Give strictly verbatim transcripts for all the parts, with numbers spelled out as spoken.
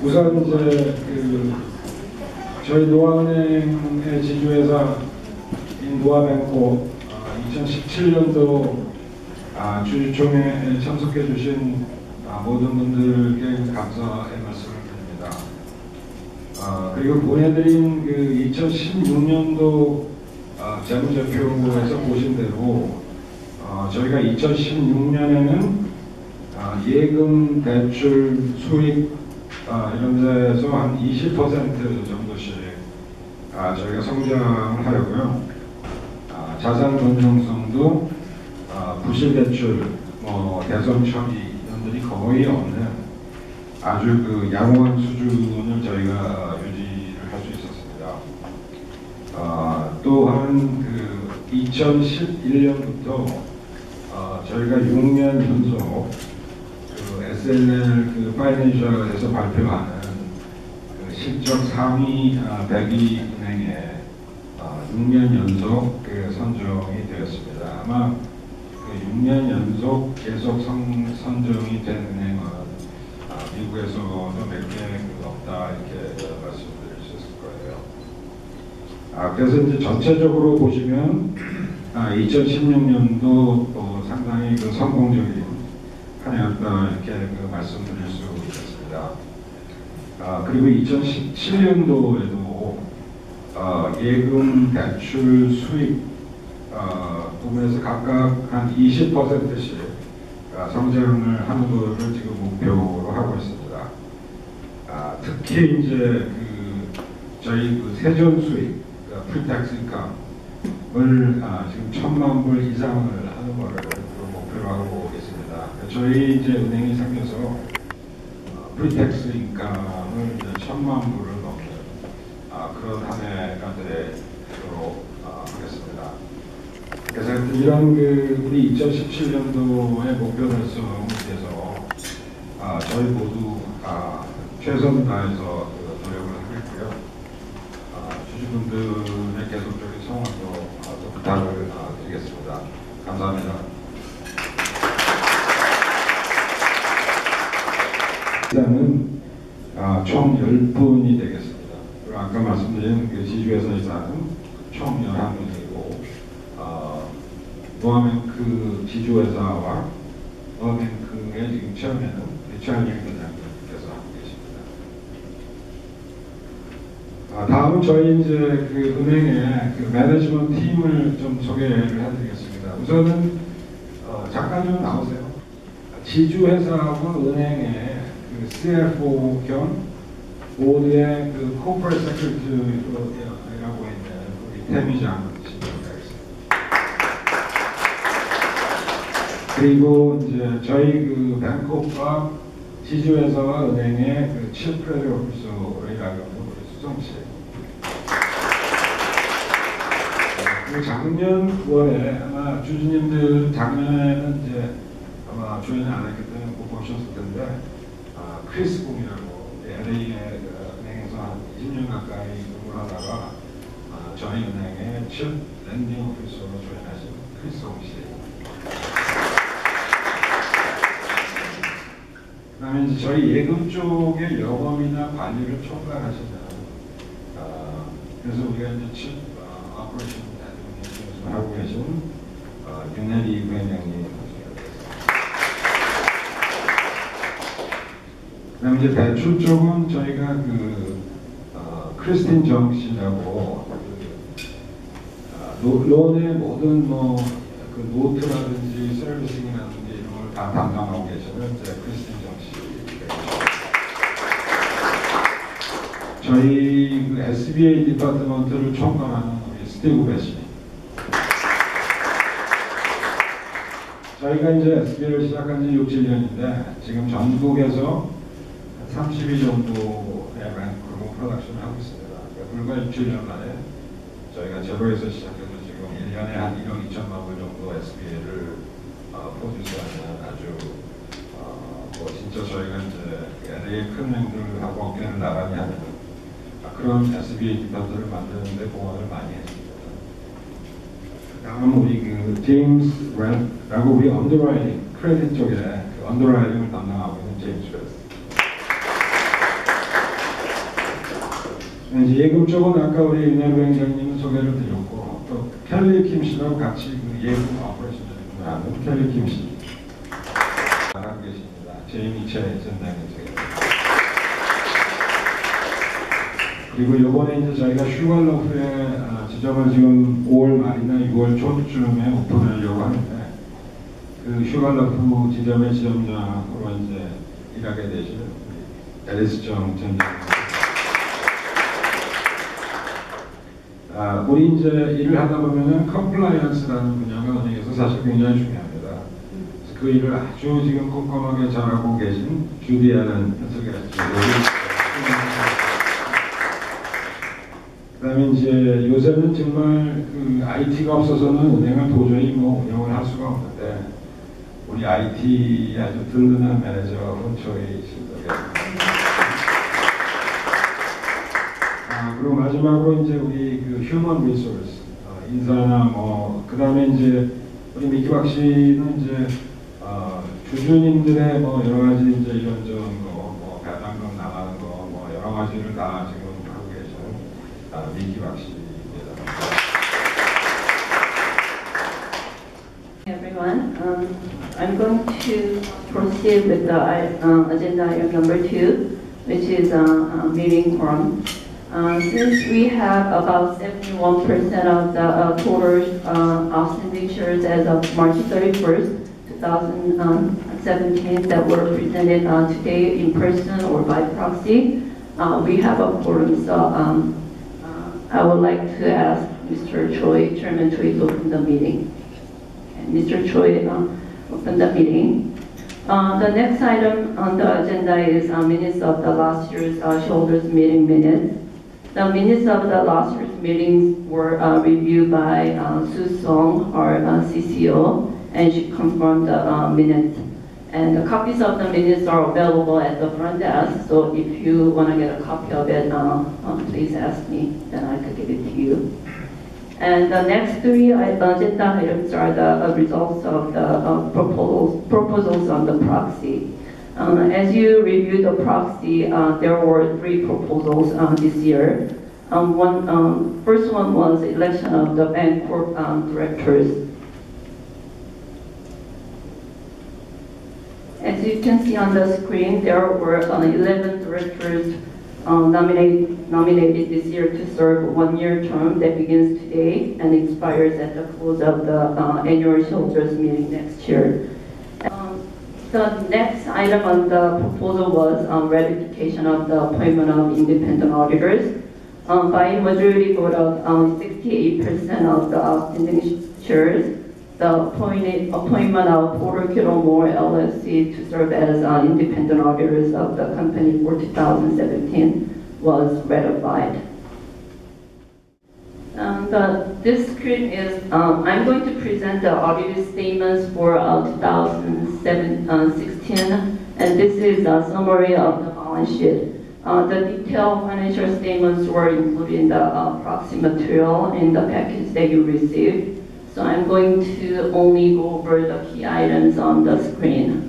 우선 이제 그 저희 노아은행의 지주회사인 노아뱅코 아, 이천십칠 년도 아, 주주총회에 참석해 주신 아, 모든 분들께 감사의 말씀을 드립니다. 아, 그리고 보내드린 그 이천십육 년도 아, 재무제표에서 보신 대로 어, 저희가 이천십육 년에는 아, 예금, 대출, 수익 아, 이런 데서 한 이십 퍼센트 정도씩 아, 저희가 성장을 하려고요. 아, 자산 건전성도 아, 부실 대출, 뭐 대손 처리 이런 들이 거의 없는 아주 그 양호한 수준을 저희가 유지를 할 수 있었습니다. 아, 또한 그 이천십일 년부터 어, 저희가 육 년 연속 그 에스엘엘 그 파이낸셜에서 발표하는 그 실적 상위 아, 백 위 은행에 어, 육 년 연속 그 선정이 되었습니다. 아마 그 육 년 연속 계속 선, 선정이 된 은행은 아, 미국에서도 몇 개 없다 이렇게 말씀드릴 수 있을 거예요. 아, 그래서 이제 전체적으로 보시면 아, 이천십육 년도 어, 상당히 그 성공적인 한 해였다 이렇게 그 말씀드릴 수 있겠습니다. 아, 그리고 이천십칠 년도에도 어, 예금, 대출, 수익 어, 부분에서 각각 한 이십 퍼센트씩 아, 성장을 하는 것을 지금 목표로 하고 있습니다. 아, 특히 이제 그 저희 그 세전 수익, 그 프리텍스 인컴을 아, 지금 천만 불 이상을 하는 것을 목표로 하고 있습니다. 저희 이제 은행이 생겨서 어, 프리텍스 인컴을 이제 천만 불을 넘는 아, 그런 한 해가 되도록 아, 하겠습니다. 그래서 이런 그 우리 이천십칠 년도의 목표 달성을 위해서 아, 저희 모두 아, 최선을 다해서 그 노력을 하겠고요. 아, 주주분들의 계속적인 성원도 아, 부탁을 아, 드리겠습니다. 감사합니다. 이사는 아, 총 열 분이 되겠습니다. 그리고 아까 말씀드린 그 지주회사 이사는 총 열한 분이고 어, 노아뱅크 지주회사와 노아뱅크의 지금 체험에는 최한영 회장님께서 하고 계십니다. 아, 다음은 저희 이제 그 은행의 그 매니지먼트 팀을 좀 소개를 해드리겠습니다. 우선은 어, 잠깐 좀 나오세요. 지주회사하고 은행의 그 씨에프오 겸 보드의 그 코퍼레이트 세크리터리라고 있는 우리 태미장 씨입니다. 그리고 이제 저희 그 뱅콕과 지주회사와 은행의 그 칩 크레딧 오피서라고 하는 우리 수정 씨. 그 작년 구월에 아마 주주님들 작년에는 이제 아마 조인을 안 했기 때문에 못 보셨을 텐데 아, 크리스 공이라고 엘에이의 그 은행에서 한 이십 년 가까이 근무를 하다가 아, 저희 은행의 칩 랜딩 오피서로 조인하신 크리스 공 씨. 그 다음에 이제 저희 예금 쪽의 영업이나 관리를 총괄하시는 어, 그래서 우리가 이제 칩 어, 오퍼레이션 하고 계신 어, 윤혜리 부회장님. 그 다음에 이제 대출 쪽은 저희가 그 어, 크리스틴 정 씨라고 그, 어, 론의 모든 뭐 그 노트라든지 서비싱이라든지 이런 걸 다 담당하고 계시는 이제 크리스틴 정 씨. 저희 그 에스비에이 디파트먼트를 총괄하는 우리 스티브 배시. 저희가 이제 에스비에이를 시작한 지 육, 칠 년인데 지금 전국에서 삼십 위 정도의 뱅크로 프로덕션을 하고 있습니다. 그러니까 불과 육, 칠 년 만에 저희가 제로에서 시작해서 지금 일 년에 한 일억 이천만 불 정도 에스비에이를 어, 프로듀스하는 아주 어, 뭐 진짜 저희가 이제 엘에이의 큰 은행들하고 어깨를 나란히 하는 그런 에스비에이 디파트를 만드는데 공헌을 많이 했습니다. 다음은 우리 그 제임스 랜라고 우리 언더라이팅 크레딧 쪽에 그 언더라이팅을 담당하고 있는 제임스 랜. 이제 예금 쪽은 아까 우리 윤혜루 행장님은 소개를 드렸고 또 켈리 킴 씨라고 같이 그 예금 오퍼레이션을 하는 켈리 킴 씨 하고 계십니다. 제이미 체 전당에서. 그리고 이번에 이제 저희가 슈갈로프의 지점을 지금 오월 말이나 유월 초쯤에 오픈하려고 하는데 그 슈갈로프 지점의 지점장으로 이제 일하게 되실 앨리스 정 전장. 아, 우리 이제 일을 하다 보면은 컴플라이언스라는 분야가 은행에서 사실 굉장히 중요합니다. 그래서 그 일을 아주 지금 꼼꼼하게 잘하고 계신 주디아는 해석이었죠. 그다음에 이제 요새는 정말 그 아이티가 없어서는 은행을 도저히 뭐 운영을 할 수가 없는데 우리 아이티 아주 든든한 매니저 혼초의 신석이었습니다. 아, 그리고 마지막으로 이제 우리 그 휴먼 리소스 어, 인사나 뭐 그다음에 이제 우리 미키박 씨는 이제 어, 주주님들의 뭐 여러 가지 이제 이런저런 거뭐 배당금 나가는 거 뭐 여러 가지를 다 지금 하고 계시는 아, 미키박 씨입니다. Everyone, um, I'm going to proceed with the uh, agenda item number two, which is uh, uh, meeting quorum. Uh, since we have about seventy-one percent of the uh, total uh, outstanding shares as of March thirty-first, two thousand seventeen that were presented uh, today in person or by proxy, uh, we have a quorum. So um, uh, I would like to ask Mister Choi, Chairman Choi, to open the meeting. And Mister Choi, uh, open the meeting. Uh, the next item on the agenda is uh, minutes of the last year's uh, shareholders meeting minutes. The minutes of the last year's meetings were uh, reviewed by uh, Sue Song, our uh, C C O, and she confirmed the uh, minutes. And the copies of the minutes are available at the front desk, so if you want to get a copy of it, uh, uh, please ask me, then I could give it to you. And the next three agenda items are the uh, results of the uh, proposals, proposals on the proxy. Um, as you review the proxy, uh, there were three proposals uh, this year. Um, one, um, first one was election of the Bancorp um, directors. As you can see on the screen, there were uh, eleven directors uh, nominated, nominated this year to serve a one-year term that begins today and expires at the close of the uh, annual shareholders meeting next year. Um, The next item on the proposal was um, ratification of the appointment of independent auditors. Um, by majority vote of um, sixty-eight percent of the outstanding shares, the appointed, appointment of Porter Kittle Moore L L C to serve as uh, independent auditors of the company for two thousand seventeen was ratified. Um, the, this screen is, um, I'm going to present the audited statements for uh, two thousand sixteen, and this is a summary of the balance sheet. Uh, the detailed financial statements were included in the uh, proxy material in the package that you received. So I'm going to only go over the key items on the screen.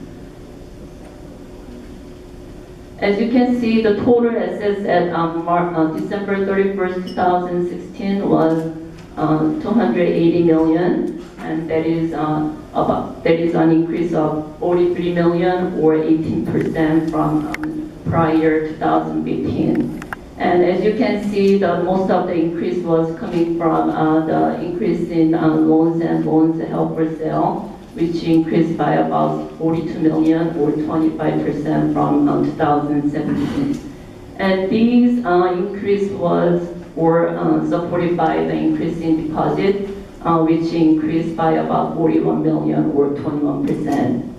As you can see, the total assets at um, March, uh, December thirty-first, two thousand sixteen was uh, two hundred eighty million, and that is uh, about that is an increase of forty-three million or eighteen percent from um, prior two thousand eighteen. And as you can see, the most of the increase was coming from uh, the increase in uh, loans and loans held for sale, which increased by about forty-two million or twenty-five percent from um, two thousand seventeen. And these uh, increase was or uh, supported by the increase in deposit, uh, which increased by about forty-one million or twenty-one percent.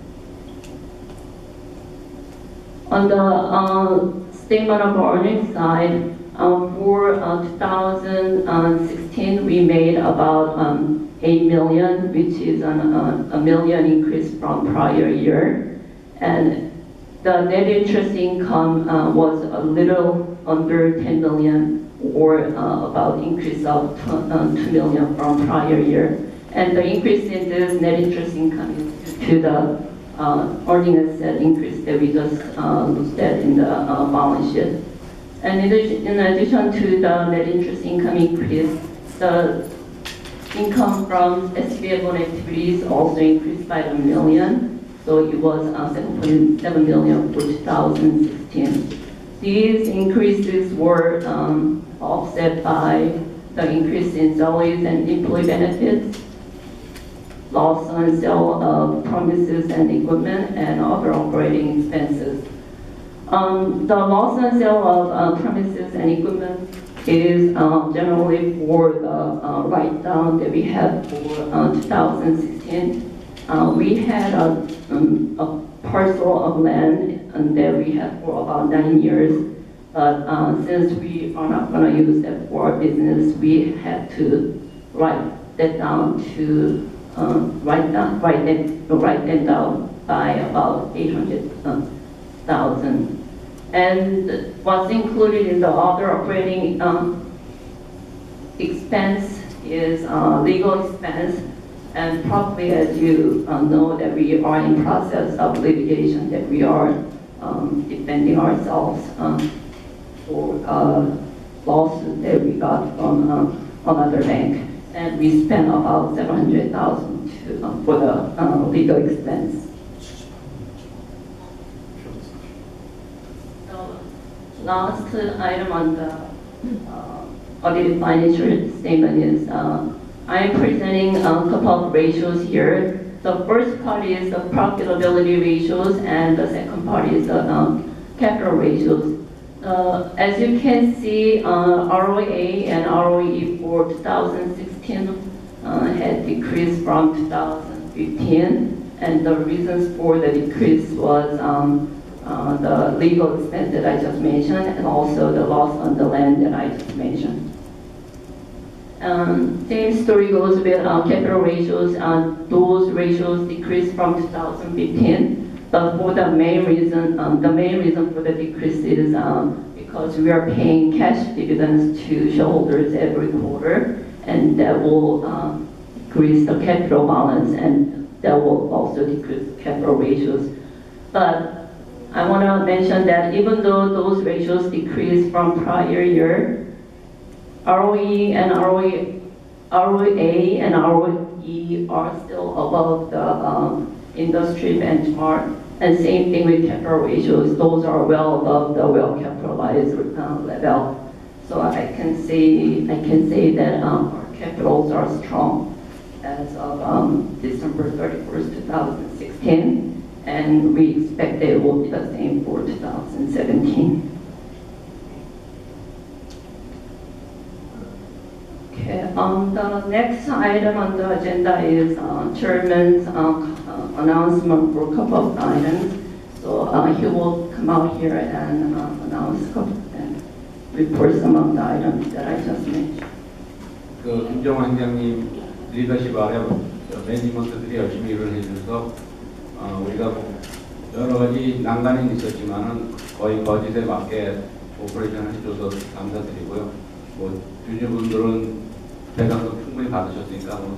On the uh, statement of earnings side, um, for uh, two thousand sixteen, we made about um, eight million, which is an, uh, a million increase from prior year. And the net interest income uh, was a little under ten million, or uh, about increase of two million from prior year. And the increase in this net interest income is due to the uh, earning asset increase that we just uh, looked at in the uh, balance sheet. And in addition, in addition to the net interest income increase, the income from S B A loan activities also increased by a million. So it was uh, seven point seven million for two thousand sixteen. These increases were um, offset by the increase in salaries and employee benefits, loss on sale of premises and equipment, and other operating expenses. Um, the loss on sale of uh, premises and equipment is uh, generally for the uh, write-down that we had for uh, two thousand sixteen. Uh, we had a, um, a parcel of land and that we had for about nine years, but uh, since we are not going to use that for our business, we had to write that down to uh, write down, write that, write that down by about eight hundred thousand. And what's included in the other operating um, expense is uh, legal expense, and probably as you uh, know that we are in process of litigation, that we are um, defending ourselves um, for uh, lawsuit that we got from uh, another bank, and we spent about seven hundred thousand to uh, for the uh, legal expense. Last item on the uh, audited financial statement is uh, I am presenting a couple of ratios here. The first part is the profitability ratios, and the second part is the um, capital ratios. Uh, as you can see, uh, R O A and R O E for two thousand sixteen uh, had decreased from two thousand fifteen, and the reasons for the decrease was um, Uh, the legal expense that I just mentioned, and also the loss on the land that I just mentioned. Um, same story goes with uh, capital ratios. Uh, those ratios decreased from two thousand fifteen, but for the main reason, um, the main reason for the decrease is um, because we are paying cash dividends to shareholders every quarter, and that will um, decrease the capital balance, and that will also decrease capital ratios. But I want to mention that even though those ratios decreased from prior year, R O E and R O E, R O A and R O E are still above the um, industry benchmark. And same thing with capital ratios; those are well above the well-capitalized uh, level. So I can say I can say that um, our capitals are strong as of um, December thirty-first, two thousand sixteen. And we expect it will be the same for two thousand seventeen. Okay, um, the next item on the agenda is uh, Chairman's uh, uh, announcement for a couple of items. So uh, he will come out here and uh, announce and report some of the items that I just mentioned. 그 김정환 회장님 리더십 아래 매니지먼트들이 열심히 일을 해줘서 어, 우리가 뭐 여러 가지 난관은 있었지만은 거의 거짓에 맞게 오퍼레이션을 해줘서 감사드리고요. 뭐 주주분들은 배당도 충분히 받으셨으니까 뭐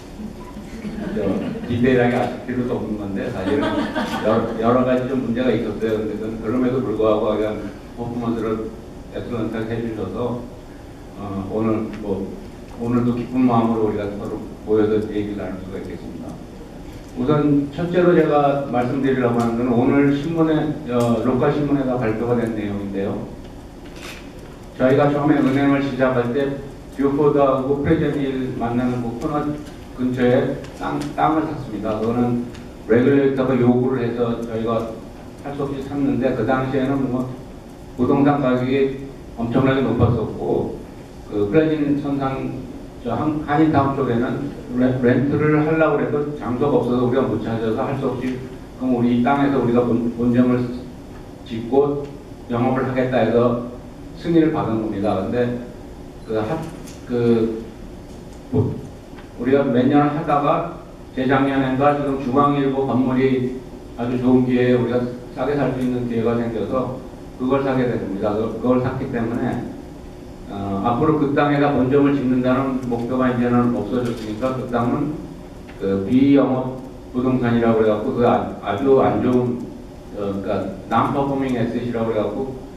디테일하게 아실 필요도 없는 건데 사실은 여러, 여러 가지 좀 문제가 있었어요. 근데 그럼에도 불구하고 그냥 퍼포먼스를 엑셀런트하게 해주셔서 어, 오늘 뭐 오늘도 기쁜 마음으로 우리가 서로 모여서 얘기를 나눌 수가 있겠습니다. 우선 첫째로 제가 말씀드리려고 하는 것은 오늘 신문에 어, 로컬 신문에다 발표가 된 내용인데요. 저희가 처음에 은행을 시작할 때 뷰포드하고 프레젠일 만나는 그 코너 근처에 땅, 땅을 샀습니다. 그거는 레귤레이터가 요구를 해서 저희가 할 수 없이 샀는데 그 당시에는 뭐 부동산 가격이 엄청나게 높았었고 그 프레진 선상 저 한, 한인타운 쪽에는 레, 렌트를 하려고 해도 장소가 없어서 우리가 못 찾아서 할 수 없이 그럼 우리 이 땅에서 우리가 본, 본점을 짓고 영업을 하겠다 해서 승인을 받은 겁니다. 근데 그, 하, 그 뭐, 우리가 몇 년 하다가 재작년인가 지금 중앙일보 건물이 아주 좋은 기회에 우리가 싸게 살 수 있는 기회가 생겨서 그걸 사게 됩니다. 그걸 샀기 때문에 어, 앞으로 그 땅에다 본점을 짓는다는 목표가 이제는 없어졌으니까 그 땅은 그 비영업 부동산이라고 해갖고 그 아, 아주 안 좋은 어, 그러니까 non-performing asset이라고 해갖고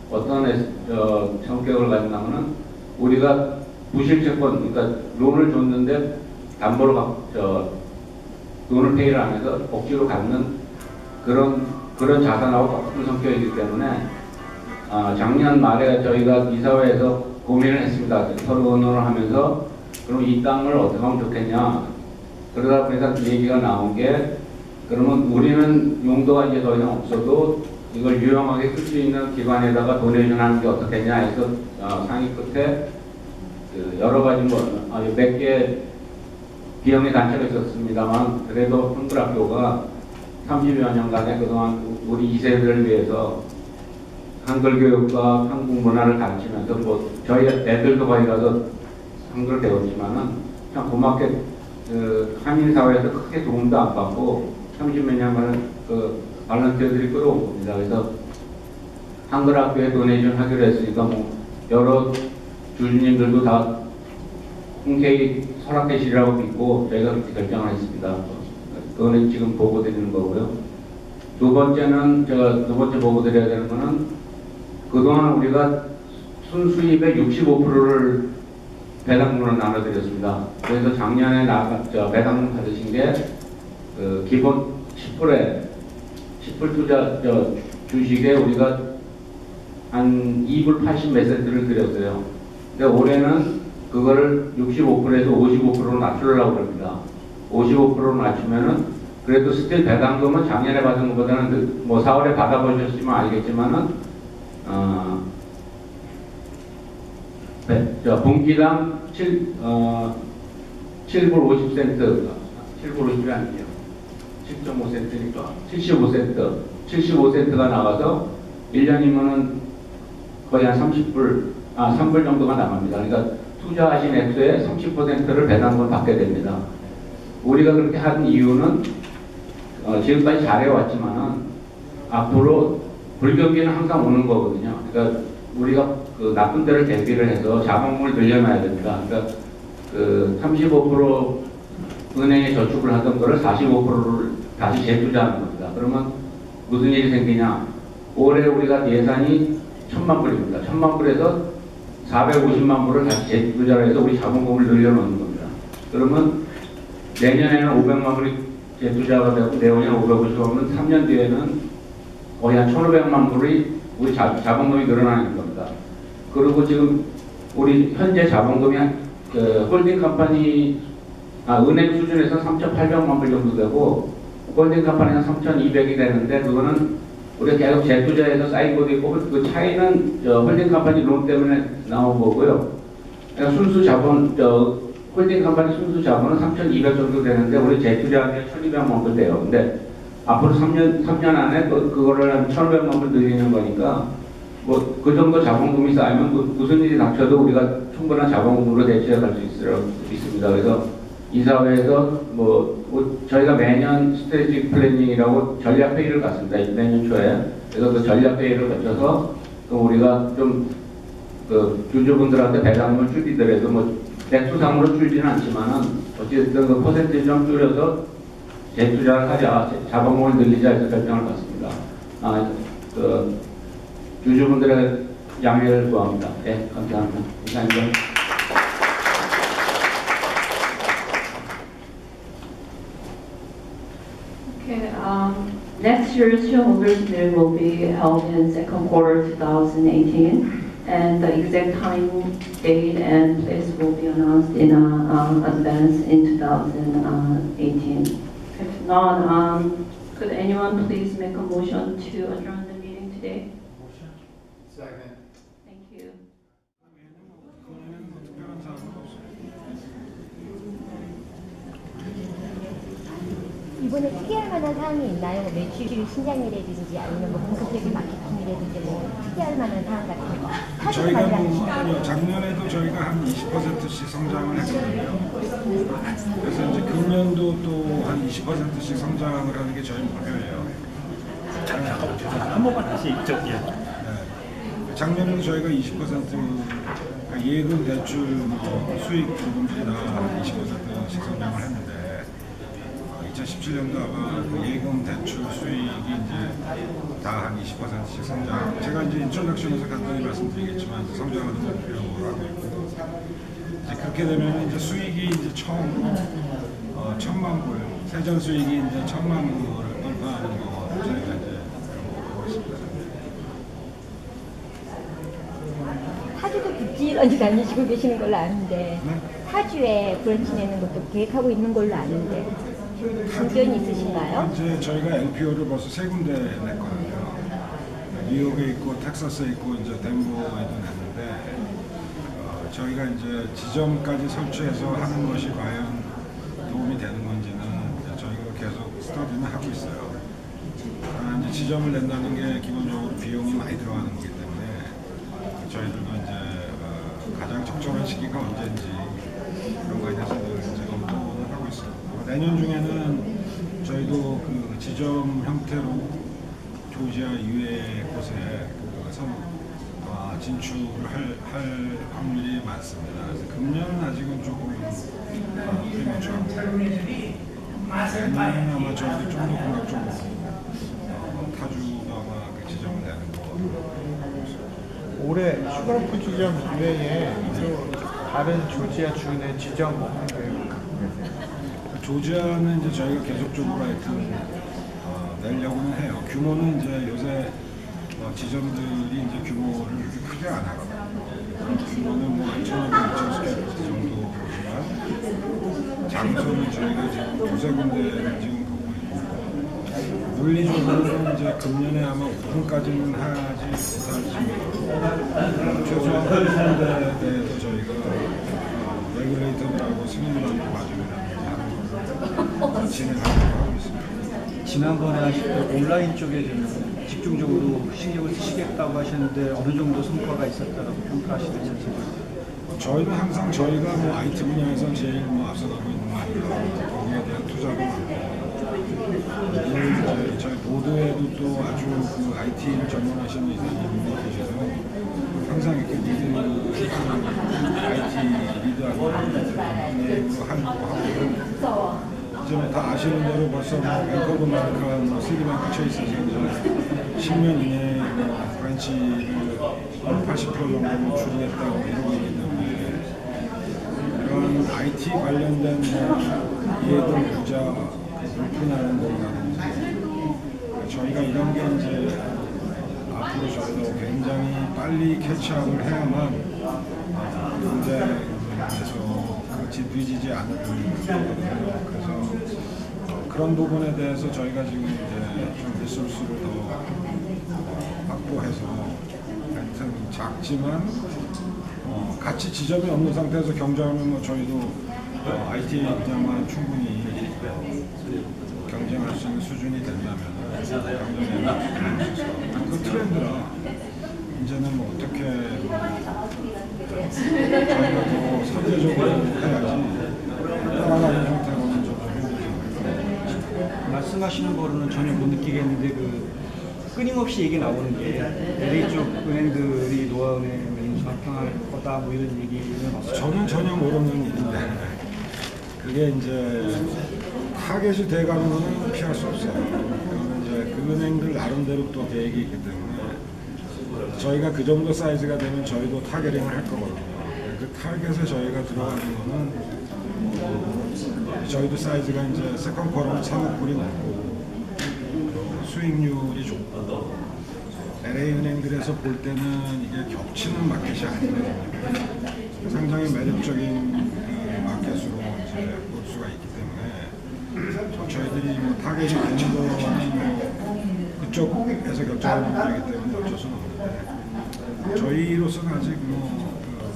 어떤 에, 어, 성격을 가진다면은 우리가 무실채권, 그러니까 론을 줬는데 담보로 가, 저, 돈을 페이를 안 해서 억지로 갖는 그런 그런 자산하고 똑같은 성격이기 때문에 아, 작년 말에 저희가 이사회에서 고민을 했습니다. 서로 의논을 하면서 그럼 이 땅을 어떻게 하면 좋겠냐. 그러다 보니까 얘기가 나온 게 그러면 우리는 용도가 이제 더 이상 없어도 이걸 유용하게 쓸 수 있는 기관에다가 도네이션 하는 게 어떻겠냐 해서 어, 상의 끝에 그 여러 가지 뭐 몇 개 비영리 단체가 있었습니다만 그래도 한글학교가 삼십여 년간에 그동안 우리 이 세대를 위해서 한글 교육과 한국 문화를 가르치면서 뭐 저희 애들도 거기 가서 한글 배웠지만은 참 고맙게 그 한인 사회에서 크게 도움도 안 받고 삼십몇 년간은 그 발런티어들이 끌어온 겁니다. 그래서 한글 학교에 도네이션 하기로 했으니까 뭐 여러 주주님들도 다 흔쾌히 설악해시리라고 믿고 저희가 그렇게 결정을 했습니다. 그거는 지금 보고 드리는 거고요. 두 번째는 제가 두 번째 보고 드려야 되는 거는 그동안 우리가 순수입의 육십오 퍼센트를 배당금으로 나눠드렸습니다. 그래서 작년에 나, 저 배당금 받으신 게 그 기본 십 퍼센트에 십 퍼센트 투자 저 주식에 우리가 한 이 불 팔십 몇 센트를 드렸어요. 근데 올해는 그거를 육십오 퍼센트에서 오십오 퍼센트로 낮추려고 합니다. 오십오 퍼센트로 낮추면은 그래도 스틸 배당금은 작년에 받은 것보다는 그 뭐 사월에 받아보셨으면 알겠지만은 어, 네, 저 분기당 칠, 어, 칠 불 오십 센트, 칠 불 오십이 아니에요. 칠 점 오 센트니까 칠십오 센트, 칠십오 센트가 나가서 일 년이면은 거의 한 삼십 불, 아, 삼 불 정도가 나갑니다. 그러니까 투자하신 액수의 삼십 퍼센트를 배당금 받게 됩니다. 우리가 그렇게 한 이유는 어, 지금까지 잘해왔지만은 앞으로 불경기는 항상 오는 거거든요. 그러니까 우리가 그 나쁜 데를 대비를 해서 자본금을 늘려놔야 됩니다. 그러니까 그 삼십오 퍼센트 은행에 저축을 하던 거를 사십오 퍼센트를 다시 재투자하는 겁니다. 그러면 무슨 일이 생기냐? 올해 우리가 예산이 천만 불입니다. 천만 불에서 사백오십만 불을 다시 재투자를 해서 우리 자본금을 늘려놓는 겁니다. 그러면 내년에는 오백만 불이 재투자가 되고 내후년에 오백오십만 불은 삼 년 뒤에는 거의 한 천오백만 불이 우리 자, 자본금이 늘어나는 겁니다. 그리고 지금 우리 현재 자본금이 그 홀딩 컴퍼니 아, 은행 수준에서 삼천팔백만 불 정도 되고 홀딩 컴퍼니는 삼천이백이 되는데 그거는 우리가 계속 재투자해서 쌓인 것도 있고 그 차이는 저 홀딩 컴퍼니 론 때문에 나온 거고요. 그러니까 순수 자본 저 홀딩 컴퍼니 순수 자본은 삼천이백 정도 되는데 우리 재투자한 게 천이백만 불 돼요. 근데 앞으로 삼 년 삼 년 안에 또 그거를 한 천오백만 불 늘리는 거니까 뭐 그 정도 자본금이 쌓이면 그, 무슨 일이 닥쳐도 우리가 충분한 자본금으로 대체해 갈 수 있습니다. 그래서 이사회에서 뭐, 뭐 저희가 매년 스트래티직 플래닝이라고 전략 회의를 갔습니다. 내년 초에. 그래서 그 전략 회의를 거쳐서 그 우리가 좀 그 주주분들한테 배당금을 줄이더라도 뭐 액수상으로 줄지는 않지만은 어쨌든 그 퍼센트 좀 줄여서 재투자를 하자, 자본금을 늘리자 해서 결정을 받습니다. 아, 그 주주분들의 양해를 구합니다. 네, 감사합니다. 감사합니다. Okay, um, next year's shareholders meeting will be held in second quarter two thousand eighteen, and the exact time, date, and place will be announced in uh, um, advance in two thousand eighteen. If not, um, could anyone please make a motion to adjourn the meeting today? Motion. Second. Thank you. 이번에 특이할 만한 사항이 있나요? 뭐 매출 신장이라든지 아니면 뭐 공급적인 마케팅이라든지 뭐 특이할 만한 사항 같은 거. 저희가 뭐 아니요, 작년에도 저희가 한 이십 퍼센트씩 성장을 했거든요. 그래서 이제 금년도 또 한 이십 퍼센트씩 성장을 하는 게 저희 목표예요. 잠깐만 죄송합니다. 한 번만 다시 저기요. 네. 작년에도 저희가 이십 퍼센트 그러니까 예금 대출 뭐 수익 부분들이 다 이십 퍼센트씩 성장을 했는데 이천십칠 년도 아마 그 예금 대출 수익이 이제 다 한 이십 퍼센트씩 성장. 제가 이제 인트로덕션에서 간단히 말씀드리겠지만 성장하는 목표를 하고 있고 이제 그렇게 되면 이제 수익이 이제 처음 어, 천만 불 세전 수익이 이제 천만 불을 돌파하는 거 저희가 이제 하고 있습니다. 사주도 국지런지 다니시고 계시는 걸로 아는데 네? 사주에 브런치 내는 것도 계획하고 있는 걸로 아는데 의견이 있으신가요? 이제 저희가 엘피오를 벌써 세 군데 냈거든요. 뉴욕에 있고 텍사스에 있고 이제 덴버에도 냈는데 어, 저희가 이제 지점까지 설치해서 하는 것이 과연 도움이 되는 건지는 이제 저희가 계속 스터디는 하고 있어요. 아, 이제 지점을 낸다는 게 기본적으로 비용이 많이 들어가는 거기 때문에 저희들도 이제 어, 가장 적절한 시기가 언제인지 그런 거에 대해서 늘 이제 검토를 하고 있어요. 내년 중에는 저희도 그 지점 형태로 조지아 이외의 곳에 그 선, 어, 진출을 할, 할 확률이 많습니다. 그래서 금년은 아직은 조금 어, 프리매추어하고 내년은 아마 저희도 좀 더 공격적으로 어, 타주가 아마 그 지점을 내는 거 하고 있습니다. 올해 슈가프 지점 이외에 또 다른 조지아 주의 지점 뭐 조지아는 이제 저희가 계속적으로 하여튼 어, 내려고는 해요. 규모는 이제 요새 어, 지점들이 이제 규모를 그렇게 크게 안 하거든요. 규모는 뭐 이천오백, 이천 스퀘어미터 정도지만 장소는 저희가 지금 두세 군데를 지금 보고 있고 물리적으로는 이제 금년에 아마 오픈까지는 하지 못할지 최소한 한 군데에 대해서 저희가 어, 레귤레이터들하고 승인받고 마주를 진행하려고 하고 있습니다. 지난번에 하실 때 온라인 쪽에 좀 집중적으로 신경을 쓰시겠다고 하셨는데 어느 정도 성과가 있었다고 평가하시는지 여쭤볼게요. 저희는 항상 저희가 뭐 아이티 분야에서 제일 뭐 앞서가고 있는 거 아니라 거기에 대한 투자도 많고 이제 저희 보드에도 또 아주 그 아이티를 전문하시는 이사님이 계셔서 항상 이렇게 리드 아이티 리드하고 하려고 하고 이제 다 아시는 대로 벌써 뭐 밴커브 마르카, 뭐 시티뱅크 체이스에서 이제 십 년 이내에 뭐 브랜치를 팔십 퍼센트 정도 줄이겠다고 이러고 있기 때문에 이런 아이티 관련된 뭐 이해들 부자 오픈하는 거라든지 저희가 이런 게 이제 앞으로 저희도 굉장히 빨리 캐치업을 해야만 경제에서 뒤지지 않을 거거든요. 그래서 어, 그런 부분에 대해서 저희가 지금 이제 좀 리소스를 더 어, 확보해서 하여튼 작지만 어, 같이 지점이 없는 상태에서 경쟁하면 뭐 저희도 어, 아이티 분야만 충분히 어, 경쟁할 수 있는 수준이 된다면 경쟁에 나갈 수 있어서 그 트렌드라 이제는 뭐 어떻게 저희가 더 선제적으로 해야지 따라가는 형태로는 좀 힘들죠. 말씀하시는 거로는 전혀 못 느끼겠는데 그 끊임없이 얘기 나오는 게 엘에이 쪽 은행들이 노아은행을 합병할 거다 뭐 이런 얘기는 없어요. 저는 전혀 모르는 일인데 그게 이제 타겟이 돼가는 거는 피할 수 없어요. 그러면 이제 그 은행들 나름대로 또 계획이 있기 때문에 저희가 그 정도 사이즈가 되면 저희도 타겟링을 할 거거든요. 그 타겟에 저희가 들어가는 거는 어, 저희도 사이즈가 이제 세컨 쿼터는 삼억 불이 넘고 수익률이 좋고 엘에이 은행들에서 볼 때는 이게 겹치는 마켓이 아니거든요. 상당히 매력적인 그 마켓으로 이제 볼 수가 있기 때문에 저희들이 뭐 타겟이 되는 거는 뭐 그쪽에서 결정하는 문제이기 때문에 어쩔 수는 없는데 저희로서는 아직 뭐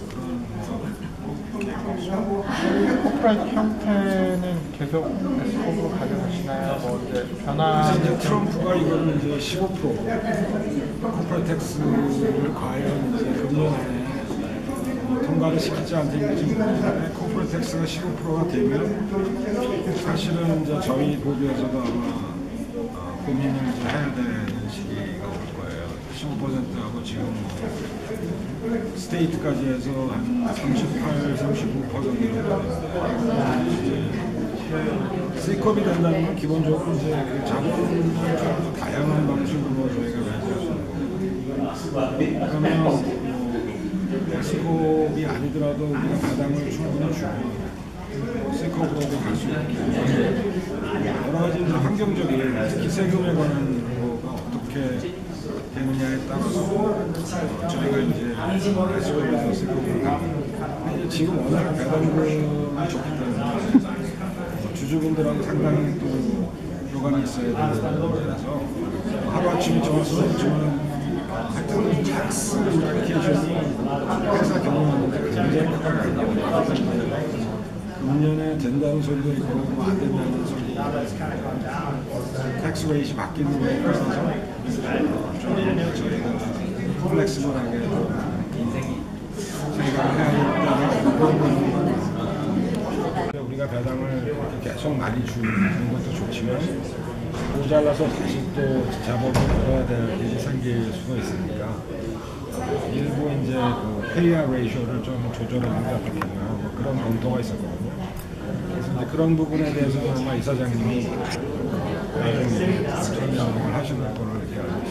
코프라이트 형태는 계속 에스코브로 가져가시나요? 뭐 이제 변화 이제 트럼프가 이거는 이제 십오 퍼센트 코퍼레이트 텍스를 과연 이제 금년에 어, 통과를 시키지 않을지 모르겠는데 코퍼레이트 텍스가 십오 퍼센트가 되면 사실은 이제 저희 보드에서도 아마 어, 고민을 이제 해야 되는 시기가 올 거예요. 십오 퍼센트하고 지금 뭐 스테이트까지 해서 한 삼십팔, 삼십오 퍼센트 정도 되는데 C컵이 된다는 건 기본적으로 이제 그 자본을 좀 더 다양한 방식으로 저희가 C컵이 아니더라도 우리가 배당을 충분히 주고 C컵으로도 갈 수 있고 여러 가지 이제 환경적인 특히 세금에 관한 거가 어떻게 되느냐에 따라서 저희가 이제 S컵에서 C컵으로 가고 지금 워낙 배당금이 좋기 때문에 주주분들하고 상당히 또 교감이 있어야 되는 문제라서 하루아침에 좋았을 없지만 하여튼 텍스 인플리케이션이 회사 경영하는데 굉장히 크거든요. 일 년에 된다는 소리도 있고 뭐 안 된다는 소리 텍스 레이트 바뀌는 거에 따라서 좀 저희가 플렉시블하게 생각을 해야 된다는 우리가 배당을 계속 많이 주는 것도 좋지만 모자라서 다시 또 자본을 벌어야 될 일이 생길 수가 있으니까 일부 이제 그 페이아 레이쇼를 좀 조절하는 게 어떻겠냐 뭐 그런 검토가 있었거든요. 그래서 이제 그런 부분에 대해서는 아마 이사장님이 나중에 설명을 하시는 거를 이렇게 알고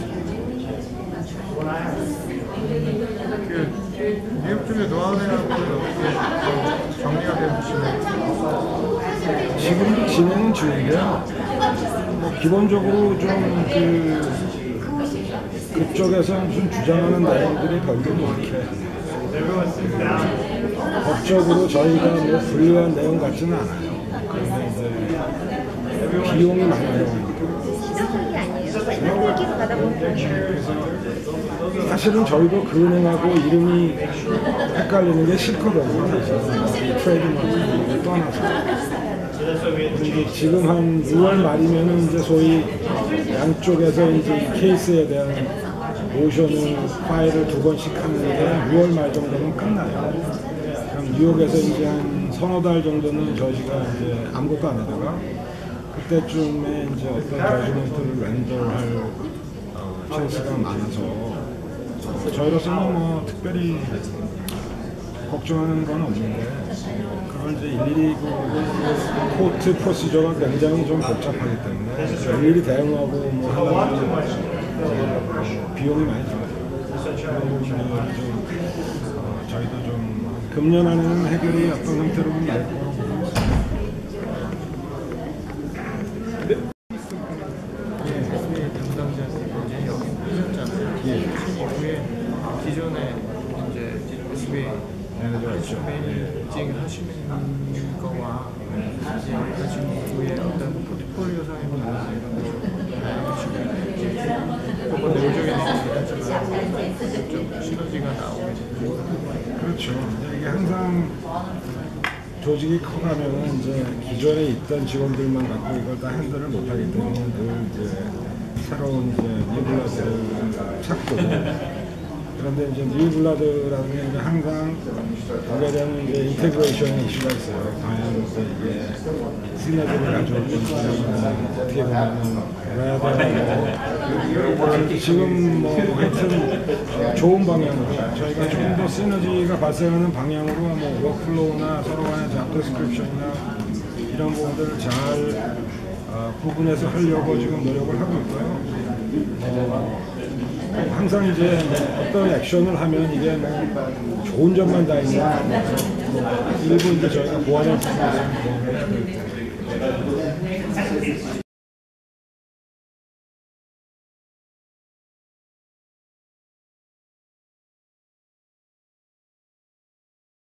있습니다. 그 미국 쪽에 노하우하고 어떻게 정리가 되는 진행? 지금도 진행은 중이고요. 뭐 기본적으로 좀 그 그쪽에서 무슨 주장하는 내용들이 별로 그렇게 법적으로 저희가 뭐 불리한 내용 같지는 않아요. 그런데 이제 비용이 많이 들어가니까. 시정이 아니에요. 연기로 가다 보면 그래서 사실은 저희도 그 은행하고 이름이 헷갈리는 게 싫거든요. 트레이드마크 떠나서. 근데 지금 한 유월 말이면은 이제 소위 양쪽에서 이제 이 케이스에 대한 모션을 파일을 두 번씩 하는데 유월 말 정도면 끝나요. 그럼 뉴욕에서 이제 한 서너 달 정도는 저희가 이제 아무것도 안 하다가 그때쯤에 이제 어떤 저지먼트를 렌더할 어, 찬스가 많아서 저희로서는 뭐 특별히 걱정하는 건 없는데 그걸 이제 일일이 그 코트 프로시저가 굉장히 좀 복잡하기 때문에 일일이 대응하고 뭐 하려면 어, 비용이 많이 들어요. 그런 부분을 좀 어, 저희도 좀 금년 안에는 해결이 어떤 형태로는 될 거라고 보고 있습니다. 담당자들이 여기 오셨잖아요. 예. 이후에 기존에 이제 에스비에이 매니저가 있죠. 매니징 하시는 거와 이제 하신 후에 어떤 포트폴리오상의 문제나 이런 것을 다양하시고 조금 내부적인 얘기를 하지만 좀 시너지가 나오게 되는 그렇죠. 이게 항상 조직이 커가면은 이제 기존에 있던 직원들만 갖고 이걸 다 핸들을 못하기 때문에 늘 이제 새로운 이제 뉴블라드를 찾고 그런데 이제 뉴블라드라는 게 이제 항상 보게 되면 이제 인테그레이션의 이슈가 있어요. 과연 이게 시너지를 가져올 건지 어떻게 보면은 그래야 되고 지금 뭐 하여튼 좋은 방향으로 저희가 조금 더 시너지가 발생하는 방향으로 뭐 워크플로우나 서로 간의 잡 디스크립션이나 이런 부분들을 잘 어, 구분해서 하려고 지금 노력을 하고 있고요. 어, 항상 이제 어떤 액션을 하면 이게 뭐 좋은 점만 다 있나 뭐 일부 이제 저희가 보완할 수 있는